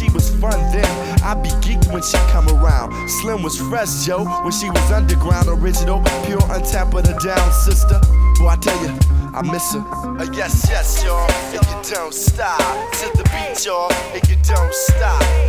she was fun then. I be geeked when she come around. Slim was fresh, yo, when she was underground. Original, pure, untapped, but a down sister. Boy, I tell you, I miss her. Yes, yes, y'all. If you don't stop to the beat, y'all. If you don't stop.